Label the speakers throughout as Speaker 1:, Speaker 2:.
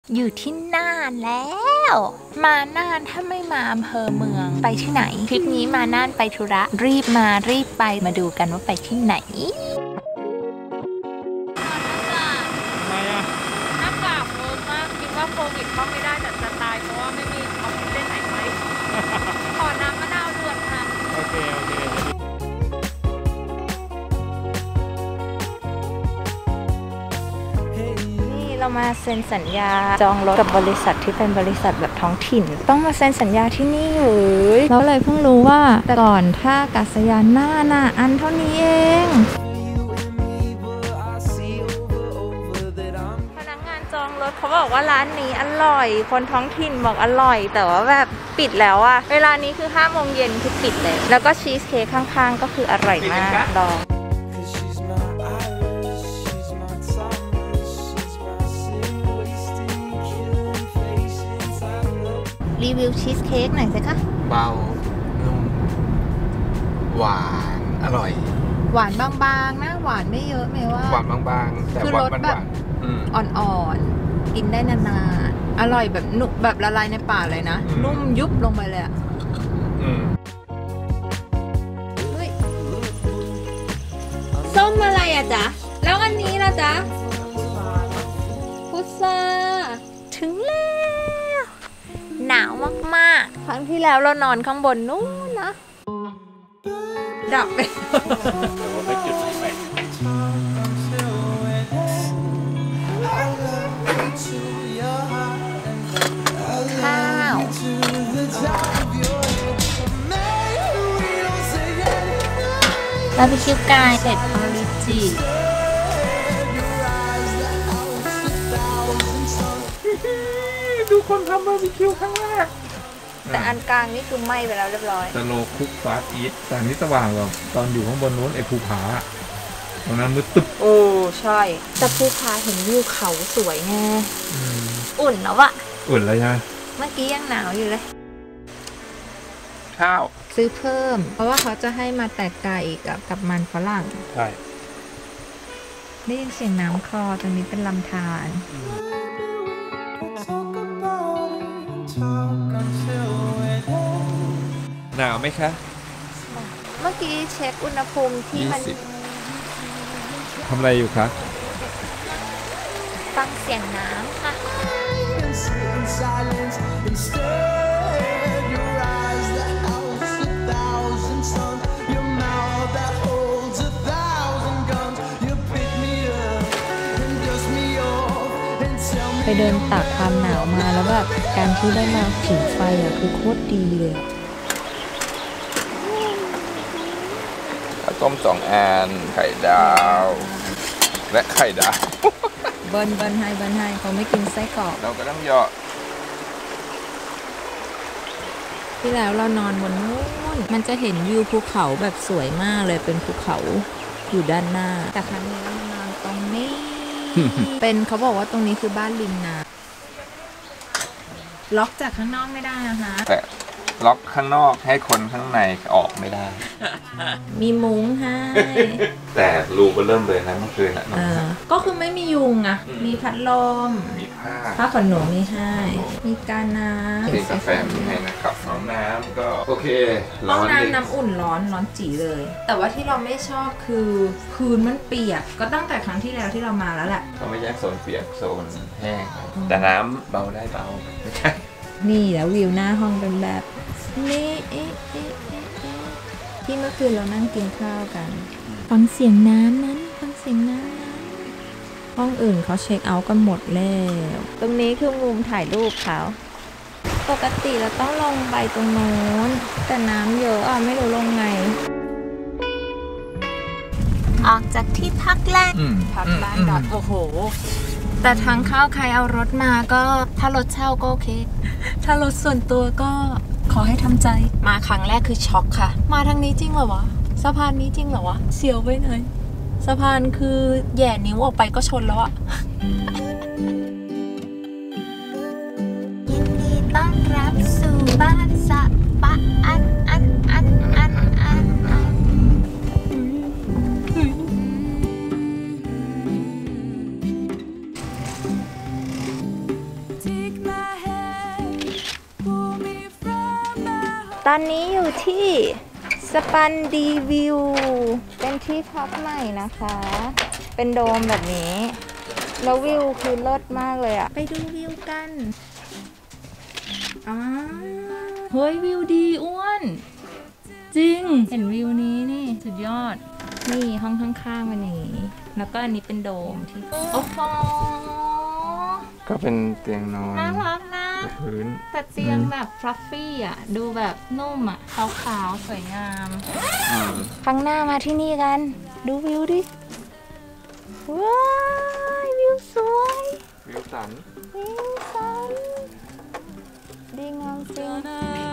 Speaker 1: อยู่ที่น่านแล้วมาน่านถ้าไม่มาอำเภอเมืองไปที่ไหนทริปนี้มาน่านไปธุระรีบมารีบไปมาดูกันว่าไปที่ไหน
Speaker 2: ทำไมอ่ะ
Speaker 1: หน้ากากเวิร์กมากคิดว่าโควิดเข้าไม่ได้แต่จะตายเพราะว่าไม่มีออกซิเจนหายใจขอน้ำมะนาวด่วนค่ะ
Speaker 2: โอเค
Speaker 1: เรามาเซ็นสัญญาจองรถกับบริษัทที่เป็นบริษัทแบบท้องถิ่นต้องมาเซ็นสัญญาที่นี่เลยแล้วเลยเพิ่งรู้ว่าแต่ก่อนท่าอากาศยานน่านอันเท่านี้เองพนักงานจองรถเขาบอกว่าร้านนี้อร่อยคนท้องถิ่นบอกอร่อยแต่ว่าแบบปิดแล้วอะเวลานี้คือ5 โมงเย็นคือปิดเลยแล้วก็ชีสเค้กข้างๆก็คืออร่อยมากลองรีวิวชีสเค้กหน่อยสิคะ
Speaker 2: เบานุ่มหวานอร่อย
Speaker 1: หวานบางๆนะหวานไม่เยอะไม่ว่า
Speaker 2: หวานบางๆแต่
Speaker 1: คือรสแบบอ่อนๆกินได้นานๆอร่อยแบบนุ่มแบบละลายในปากเลยนะนุ่มยุบลงไปเลยอะส้มอะไรอะจ๊ะแล้วอันนี้ล่ะจ๊ะพุทราถึงแล้วหนาวมากๆครั้งที่แล้วเรานอนข้างบนนู้นนะดับไป
Speaker 2: ไม่จุดไม่
Speaker 1: ข้าวบาร์บีคิวไก่เผ็ดออริจิ
Speaker 2: ดูคนทำบาร์บีคิวครั้งแรก
Speaker 1: แต่อันกลางนี่คือไหม้ไปแล้วเรียบร้อย
Speaker 2: สโลคุกฟาสต์อีทแต่นี้สว่างกว่าตอนอยู่ข้างบนนู้นไอ้ภูผาตรงนั้นมืดตึ๊บ
Speaker 1: โอ้ใช่แต่ภูผาเห็นวิวเขาสวยไงอุ่นแล้วอะ
Speaker 2: อุ่นแล้วใช่ไหม
Speaker 1: เมื่อกี้ยังหนาวอยู่เลย
Speaker 2: ข้าว
Speaker 1: ซื้อเพิ่มเพราะว่าเขาจะให้มาแตกไก่กับมันฝรั่ง
Speaker 2: ใช่
Speaker 1: ได้ยินเสียงน้ำคลอตรงนี้เป็นลำธาร
Speaker 2: หนาวไหมคะ
Speaker 1: เมื่อกี้เช็คอุณหภูมิที่มัน
Speaker 2: ทำอะไรอยู่คะ
Speaker 1: ฟังเสียงน้ำค่ะไปเดินตากความหนาวมาแล้วแบบการที่ได้มาผิงไฟอะคือโคตรดีเลย
Speaker 2: ข้าวต้ม2 อันไข่ดาวและไข่ดาว
Speaker 1: เบิร์นให้เขาไม่กินไส้กรอก
Speaker 2: เราก็ต้องเหยาะ
Speaker 1: ที่แล้วเรานอนบนนู้นมันจะเห็นวิวภูเขาแบบสวยมากเลยเป็นภูเขาอยู่ด้านหน้าแต่ครั้งนี้เรามานอนตรงนี้ เป็นเขาบอกว่าตรงนี้คือบ้านริมน้ำล็อกจากข้างนอกไม่ได้นะคะ
Speaker 2: แต่ล็อกข้างนอกให้คนข้างในออกไม่ได้
Speaker 1: มีมุ้งให้
Speaker 2: แต่รูก็เริ่มเลยนะเมื่อคืน
Speaker 1: ก็คือไม่มียุงอะมีพัดลม
Speaker 2: มี
Speaker 1: ผ้าขนหนูมีให้มีกาน้ำ
Speaker 2: มีกาแฟมีให้นะครับห้องน้ำก็โอเค
Speaker 1: ห้องน้ำอุ่นร้อนจี๋เลยแต่ว่าที่เราไม่ชอบคือพื้นมันเปียกก็ตั้งแต่ครั้งที่แล้วที่เรามาแล้วแหละ
Speaker 2: เขาไม่แยกโซนเปียกโซนแห้งแต่น้ำเบาได้เบาไม่ใช่
Speaker 1: นี่แล้ววิวหน้าห้องเป็นแบบนี่ที่เมื่อคืนเรานั่งกินข้าวกันฟังเสียงน้ำนั้นห้องอื่นเขาเช็คเอาท์กันหมดแล้วตรงนี้คือมุมถ่ายรูปเขาปกติเราต้องลงไปตรงโน้นแต่น้ำเยอะไม่รู้ลงไงออกจากที่พักแรกพักบ้านดอทโอ้โหแต่ทางเข้าใครเอารถมาก็ถ้ารถเช่าก็โอเคถ้ารถส่วนตัวก็ขอให้ทำใจมาครั้งแรกคือช็อกค่ะมาทางนี้จริงเหรอวะสะพานนี้จริงเหรอวะเสียวไปหน่อยสะพานคือแย่นิ้วออกไปก็ชนแล้วอะยินดีต้อนรับสู่บ้านสะปะอันตอนนี้อยู่ที่สปันดีวิวเป็นที่พักใหม่นะคะเป็นโดมแบบนี้แล้ววิวคือเลิศมากเลยอะไปดูวิวกันเฮ้ยวิวดีอ้วนจริงเห็นวิวนี้นี่สุดยอดนี่ห้องข้างๆมันอย่างนี้แล้วก็อันนี้เป็นโดมที่โอ้โห
Speaker 2: ก็เป็นเตียงนอน
Speaker 1: น่ารักนะ
Speaker 2: พื้น
Speaker 1: แต่เตียงแบบฟลัฟฟี่อ่ะดูแบบนุ่มอ่ะขาวๆสวยงามครั้งหน้ามาที่นี่กันดูวิวดิว้าววิวสวย
Speaker 2: วิวสัน
Speaker 1: วิวสันดีงามจริง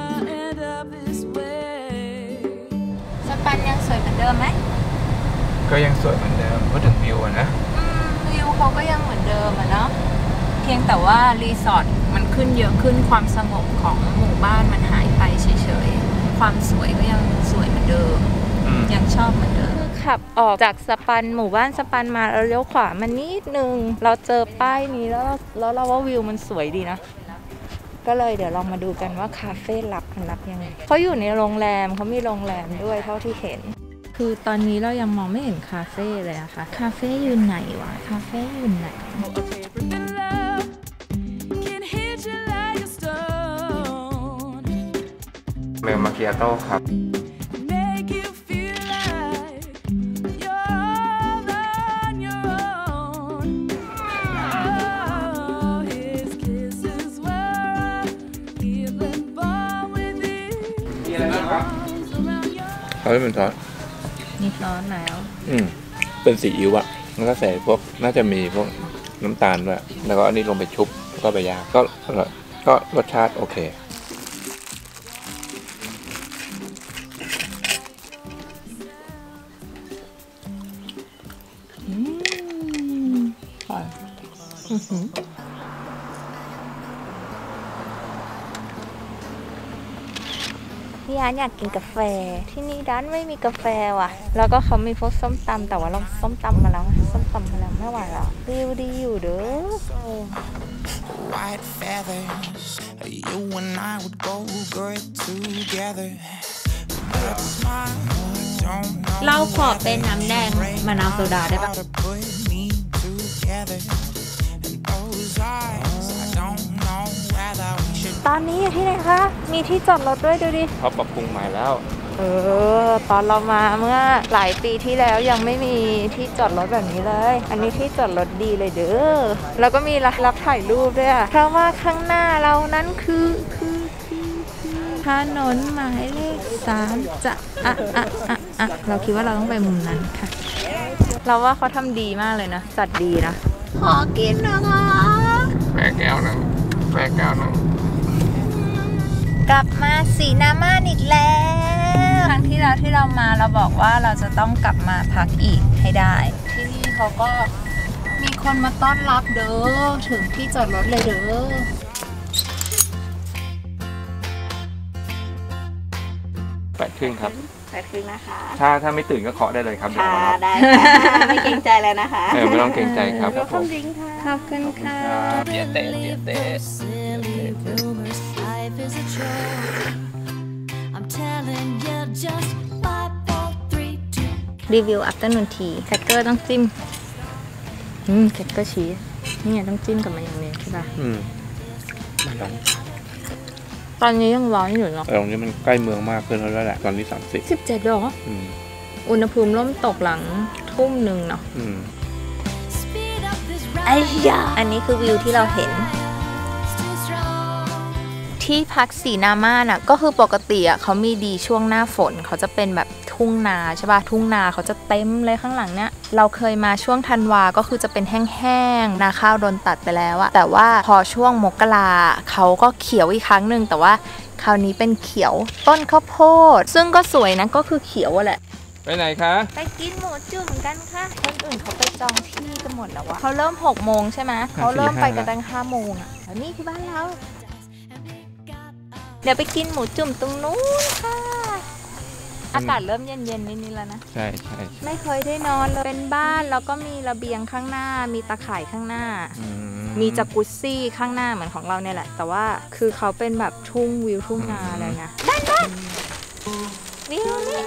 Speaker 1: สปันยังสวยเหมือนเดิมไหม
Speaker 2: ก็ยังสวยเหมือนเดิมพูดถึงวิวอะนะ
Speaker 1: วิวเขาก็ยังเหมือนเดิมอะเนาะเพียงแต่ว่ารีสอร์ทมันขึ้นเยอะขึ้นความสงบของหมู่บ้านมันหายไปเฉยๆความสวยก็ยังสวยเหมือนเดิมยังชอบเหมือนเดิมคือขับออกจากสปันหมู่บ้านสปันมาแล้วเลี้ยวขวามันนิดนึงเราเจอป้ายนี้แล้วเราว่าวิวมันสวยดีนะก็เลยเดี๋ยวลองมาดูกันว่าคาเฟ่ลับมันลับยังไงเขาอยู่ในโรงแรมเขามีโรงแรมด้วยเท่าที่เห็นคือตอนนี้เรายังมองไม่เห็นคาเฟ่เลยอะค่ะคาเฟ่อยู่ไหนวะคาเฟ่อยู่ไหน
Speaker 2: เมลมาเกียโต้ครับมีอะไรบ้างครับเขาเป็นซอส
Speaker 1: มีซอสแล้ว
Speaker 2: เป็นซีอิ๊วอะแล้วก็ใส่พวกน่าจะมีพวกน้ำตาลด้วยแล้วก็อันนี้ลงไปชุบแล้วก็ไปย่างก็รสชาติโอเค
Speaker 1: พี่อันอยากกินกาแฟที่นี่ร้านไม่มีกาแฟว่ะแล้วก็เขามีพวกส้มตำแต่ว่าเราส้มตำมาแล้วไม่ไหวแล้ววิวดีอยู่เด้อ White feathers you and I would go great together เราขอเป็นน้ำแดงมะนาวโซดาได้ปะตอนนี้อยู่ที่ไหนคะมีที่จอดรถด้วยดูดิ
Speaker 2: เขาปรับปรุงใหม่แล้ว
Speaker 1: ตอนเรามาเมื่อหลายปีที่แล้วยังไม่มีที่จอดรถแบบนี้เลยอันนี้ที่จอดรถดีเลยเด้อแล้วก็มีรับถ่ายรูปด้วยเพราะว่าข้างหน้าเรานั้นคือถนนหมายเลข3จะเราคิดว่าเราต้องไปมุมนั้นค่ะเราว่าเขาทำดีมากเลยนะจัดดีนะขอกินนะคะ
Speaker 2: แม่แก้วหนึ่ง
Speaker 1: กลับมาสีน้ำม่านอีกแล้วครั้งที่แล้วที่เรามาเราบอกว่าเราจะต้องกลับมาพักอีกให้ได้ที่นี่เขาก็มีคนมาต้อนรับเด้อถึงที่จอดรถเลยเด้อ
Speaker 2: 8:30ครับ
Speaker 1: 8:30นะคะ
Speaker 2: ถ้าไม่ตื่นก็เคาะได้เลยครับ
Speaker 1: ค่ะได้ไม่เกรงใจแล้วนะคะ
Speaker 2: ไม่ต้องเกรงใจครับ
Speaker 1: ขอบคุณค่ะขอบคุณค่ะ
Speaker 2: เบียเต้
Speaker 1: รีวิว afternoon tea แคคเกอร์ต้องจิ้มแคคเกอร์ชีสนี่ไงต้องจิ้มกับมันอย่างนี้ใช่ป่ะ
Speaker 2: มันร้อน
Speaker 1: ตอนนี้ยังร้อนอยู่เนาะ
Speaker 2: ตรงนี้มันใกล้เมืองมากขึ้นแล้วแหละตอนนี้
Speaker 1: 17หรออุณหภูมิร่มตกหลังทุ่มหนึ่งเนาะไอ้ยาอันนี้คือวิวที่เราเห็นที่พักสีนาม่าน่ะก็คือปกติอ่ะเขามีดีช่วงหน้าฝนเขาจะเป็นแบบทุ่งนาใช่ป่ะทุ่งนาเขาจะเต็มเลยข้างหลังเนี้ยเราเคยมาช่วงธันวาก็คือจะเป็นแห้งๆนาข้าวโดนตัดไปแล้วอะแต่ว่าพอช่วงมกราเขาก็เขียวอีกครั้งหนึ่งแต่ว่าคราวนี้เป็นเขียวต้นข้าวโพดซึ่งก็สวยนะก็คือเขียวแหละ
Speaker 2: ไปไหนคะ
Speaker 1: ไปกินหมูจุ่มกันค่ะคนอื่นเขาไปจองที่กันหมดแล้ววะเขาเริ่ม6 โมงใช่ไหมเขาเริ่มไปกันตั้ง5 โมงอะแล้วนี่คือบ้านเราเดี๋ยวไปกินหมูจุ่มตรงนู้นค่ะอากาศเริ่มเย็นๆนิดๆแล้วนะ
Speaker 2: ใช่
Speaker 1: ไม่เคยได้นอนเลยเป็นบ้านแล้วก็มีระเบียงข้างหน้ามีตะข่ายข้างหน้ามีจากุซซี่ข้างหน้าเหมือนของเราเนี่ยแหละแต่ว่าคือเขาเป็นแบบทุ่งวิวทุ่งนาเลยนะด้านวิวนี่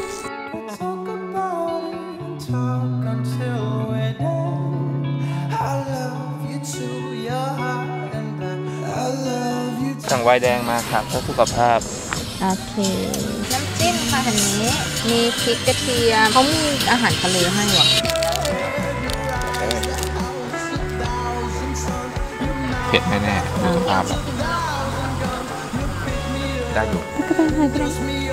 Speaker 2: สั่งไวน์แดงมาครับเพื่อสุขภาพ
Speaker 1: โอเคน้ำจิ้มค่ะอันนี้มีพริกกระเทียมเขามีอาหารทะเลให้หรอ
Speaker 2: เผ็ดแน่ๆสุขภาพได้อยู่
Speaker 1: ก็ไปหายไป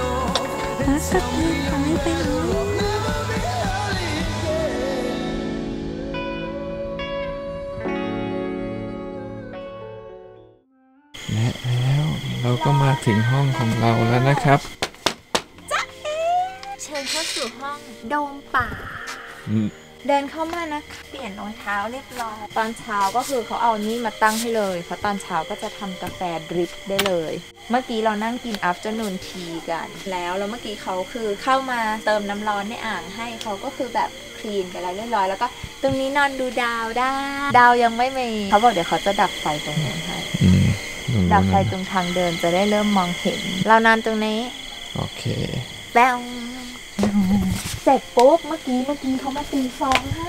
Speaker 2: แล้วเราก็มาถึงห้องของเราแล้วนะครับ
Speaker 1: จ๊ะเชิญเข้าสู่ห้องโดมป่าเดินเข้ามานะเปลี่ยนรองเท้าเรียบร้อยตอนเช้าก็คือเขาเอานี่มาตั้งให้เลยเพราะตอนเช้าก็จะทำกาแฟดริปได้เลยเมื่อกี้เรานั่งกิน afternoon tea กันแล้วเมื่อกี้เขาคือเข้ามาเติมน้ำร้อนในอ่างให้เขาก็คือแบบคลีนไปแล้วเรียบร้อยแล้วก็ตรงนี้นอนดูดาวได้ดาวยังไม่มีเขาบอกเดี๋ยวเขาจะดับไฟตรงนี้ให้ดับไฟตรงทางเดินจะได้เริ่มมองเห็นเรานอนตรงนี้
Speaker 2: โอเค
Speaker 1: แป๊วเสร็จปุ๊บเมื่อกี้เขามาตีฟองให้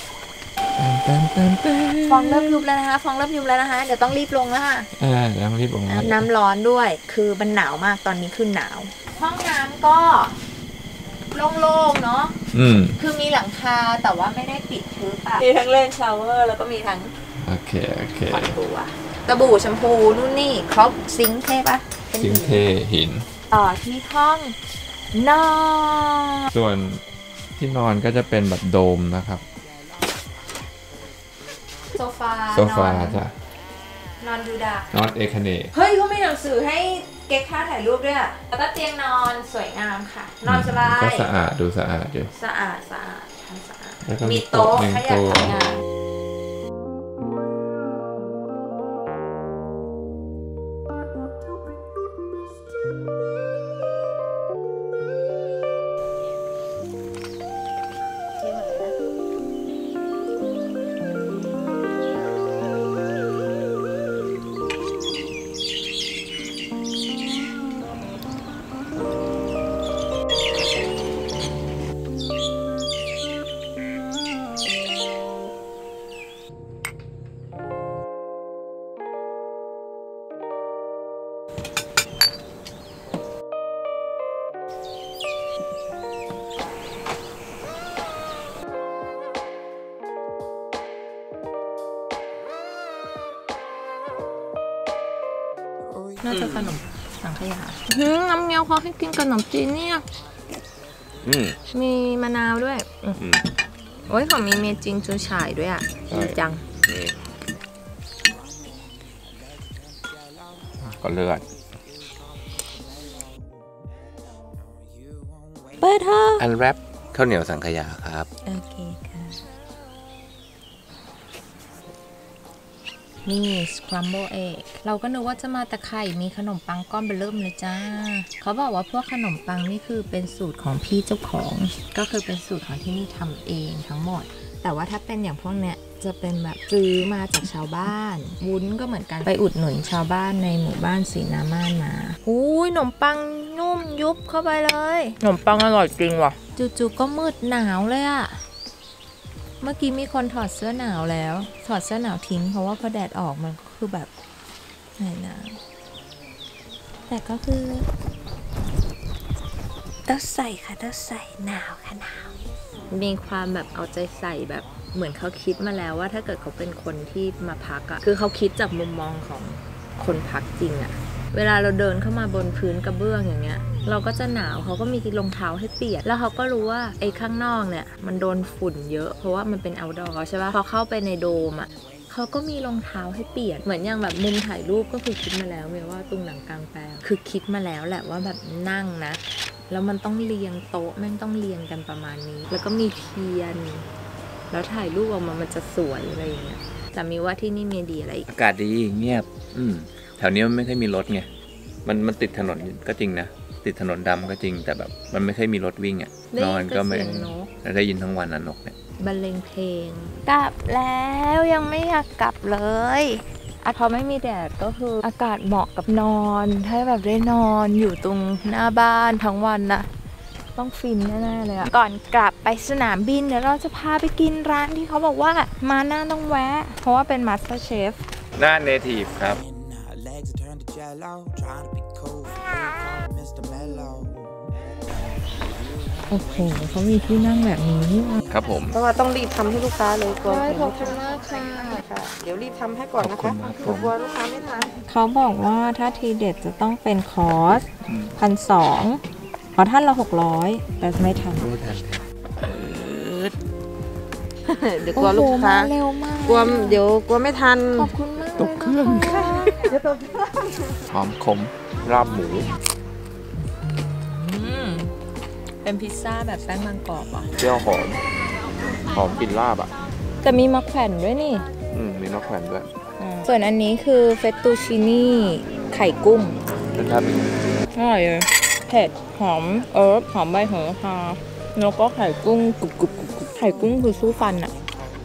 Speaker 1: ฟองเริ่มยุบแล้วนะคะฟองเริ่มยุบแล้วนะคะเดี๋ยวต้องรีบลงแล้วค่ะ
Speaker 2: ต้องรีบลง
Speaker 1: น้ำร้อนด้วยคือมันหนาวมากตอนนี้คือหนาวห้องน้ำก็โล่งๆเนาะคือมีหลังคาแต่ว่าไม่ได้ปิดทึบมีทั้งเล่นชาวเวอร์แล้วก็มีทั้ง
Speaker 2: โอเค
Speaker 1: ฝันตัวสบู่แชมพูนู่นนี่ครบซิงค์เท่ปะ
Speaker 2: ซิงค์เทหิน
Speaker 1: ต่อที่ห้องนอน
Speaker 2: ส่วนที่นอนก็จะเป็นแบบโดมนะครับ
Speaker 1: โซฟา
Speaker 2: จ้ะ
Speaker 1: นอนดูดา
Speaker 2: วนอนเอคเน
Speaker 1: เฮ้ยเขามีหนังสือให้เก็บค่าถ่ายรูปด้วยแล้วก็เตียงนอนสวยงามค่ะนอนสบาย
Speaker 2: ก็สะอาดดูสะอาดอยู่
Speaker 1: สะอาดทำสะอาดมีโต๊ะถ้าอยากทำงานน่าจะขนมสังขยาน้ำเงี้ยวเขาให้กินขนมจีนเนี่ยมีมะนาวด้วยโอ้ยเขามีเมจิงจูฉ่ายด้วยอ่ะดีจัง
Speaker 2: ก็เลือด
Speaker 1: เปิดเถอะ
Speaker 2: อันแรปข้าวเหนียวสังขยาครับ
Speaker 1: โอเคค่ะนี่สครัมเบิลเอ็กเราก็นึกว่าจะมาแต่ไข่มีขนมปังก้อนเบลเริ่มเลยจ้าเขาบอกว่าพวกขนมปังนี่คือเป็นสูตรของพี่เจ้าของก็คือเป็นสูตรของที่นี่ทำเองทั้งหมดแต่ว่าถ้าเป็นอย่างพวกเนี้ยจะเป็นแบบซื้อมาจากชาวบ้านวุ้นก็เหมือนกันไปอุดหนุนชาวบ้านในหมู่บ้านศรีนาม่านมาอุ้ยขนมปังนุ่มยุบเข้าไปเลยขนมปังอร่อยจริงว่ะจู่ๆก็มืดหนาวเลยอะเมื่อกี้มีคนถอดเสื้อหนาวแล้วถอดเสื้อหนาวทิ้งเพราะว่าพอแดดออกมันก็คือแบบหนาวแต่ก็คือต้องใส่ค่ะต้องใส่หนาวค่ะหนาวมีความแบบเอาใจใส่แบบเหมือนเขาคิดมาแล้วว่าถ้าเกิดเขาเป็นคนที่มาพักอะคือเขาคิดจากมุมมองของคนพักจริงอะเวลาเราเดินเข้ามาบนพื้นกระเบื้องอย่างเงี้ยเราก็จะหนาวเขาก็มีรองเท้าให้เปียกแล้วเขาก็รู้ว่าไอ้ข้างนอกเนี่ยมันโดนฝุ่นเยอะเพราะว่ามันเป็น outdoor ใช่ป่ะพอเข้าไปในโดมอ่ะเขาก็มีรองเท้าให้เปียกเหมือนอย่างแบบมุมถ่ายรูปก็คือคิดมาแล้วว่าตรงหนังกลางแปลงคือคิดมาแล้วแหละว่าแบบนั่งนะแล้วมันต้องเรียงโต๊ะแม่งต้องเรียงกันประมาณนี้แล้วก็มีเทียนแล้วถ่ายรูปออกมามันจะสวยอะไรอย่างเงี้ยแต่มีว่าที่นี่มีดีอะไร
Speaker 2: อากาศดีเงียบแถวนี้มันไม่ค่อยมีรถไงมันติดถนนก็จริงนะติดถนนดำก็จริงแต่แบบมันไม่เคยมีรถวิ่งอ่ะนอนก็ไม่ได้ยินทั้งวันนกเนี่ย
Speaker 1: บรรเลงเพลงกลับแล้วยังไม่อยากกลับเลยพอไม่มีแดดก็คืออากาศเหมาะกับนอนถ้าแบบได้นอนอยู่ตรงหน้าบ้านทั้งวันนะต้องฟินแน่ๆเลยอะก่อนกลับไปสนามบินเดี๋ยวเราจะพาไปกินร้านที่เขาบอกว่ามาหน้าต้องแวะเพราะว่าเป็นมาสเตอร์เชฟ
Speaker 2: หน้าเนทีฟครับ
Speaker 1: โอ้โหเขามีที่นั่งแบบนี้
Speaker 2: ครับผม
Speaker 3: เพราะว่าต้องรีบทำให้ลูกค้าเลยกลัว
Speaker 1: ขอบคุณมากค่ะ
Speaker 3: เดี๋ยวรีบทำให้ก่อนนะคะกลัวลูกค้าไม่ทัน
Speaker 1: เขาบอกว่าถ้าทีเด็ดจะต้องเป็นคอร์ส1,200ท่านละ600แต่ไม่ทัน
Speaker 3: เดี๋ยวกลัวลูกค้า
Speaker 1: เร็วมาก
Speaker 3: กลัวไม่ทัน
Speaker 1: ขอบคุณมาก
Speaker 2: ตกเครื่องหอมขมลาบหมู
Speaker 1: เป็นพิซซ่าแบบแป้งบางกรอบอ่ะ
Speaker 2: เปรี้ยวหอมกลิ่นลาบอ่ะ
Speaker 1: แต่มีมะแขวนด้วยนี่
Speaker 2: มีมะแขวนด้วย
Speaker 1: ส่วนอันนี้คือเฟตตูชินี่ไข่กุ้ง
Speaker 2: รสชาติ
Speaker 1: อร่อยเลยเผ็ดหอมหอมใบโหระพาแล้วก็ไข่กุ้งกรุบไข่กุ้งคือสู้ฟันอ่ะ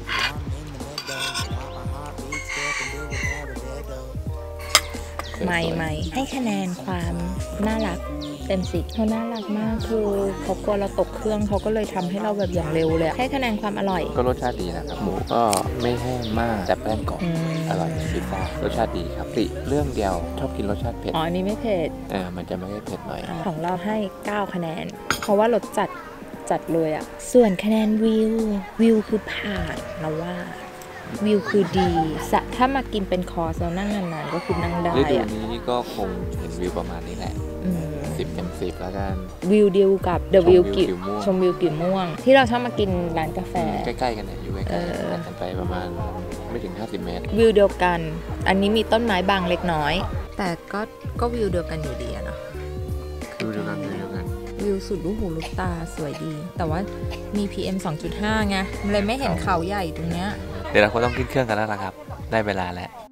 Speaker 1: ไม่ให้คะแนนความน่ารักเต็ม10เขาน่ารักมากคือเขากลัวเราตกเครื่องเขาก็เลยทำให้เราแบบอย่างเร็วเลยให้คะแนนความอร่อย
Speaker 2: ก็รสชาติดีนะครับหมูก็ไม่แห้งมากแต่แป้งกรอบอร่อยพิซซ่ารสชาติดีครับติเรื่องเดียวชอบกินรสชาติเผ็ด
Speaker 1: อันนี้ไม่เผ็ด
Speaker 2: มันจะไม่ได้เผ็ดหน่อย
Speaker 1: ของเราให้9คะแนนเพราะว่ารสจัดเลยอ่ะส่วนคะแนนวิวคือผ่านเราว่าวิวคือดีถ้ามากินเป็นคอร์สเรานั่งนานๆก็คือนั่งได้
Speaker 2: ฤดูนี้ก็คงเห็นวิวประมาณนี้แหละ10 เต็ม 10แล้วกัน
Speaker 1: วิวเดียวกับเดอะวิวชมวิวกิ่วม่วงที่เราชอบมากินร้านกาแฟ
Speaker 2: ใกล้ๆกันเนี่ยอยู่ใกล้ๆกันไปประมาณไม่ถึง50 เมตร
Speaker 1: วิวเดียวกันอันนี้มีต้นไม้บางเล็กน้อยแต่ก็วิวเดียวกันอยู่ดีอะเนาะ
Speaker 2: วิวเดียวกัน
Speaker 1: วิวสุดลูกหูลูกตาสวยดีแต่ว่ามี PM 2.5 ไงเลยไม่เห็นเขาใหญ่ตรงเนี้ย
Speaker 2: เดี๋ยวเราคงต้องขึ้นเครื่องกันแล้วล่ะครับได้เวลาแล้ว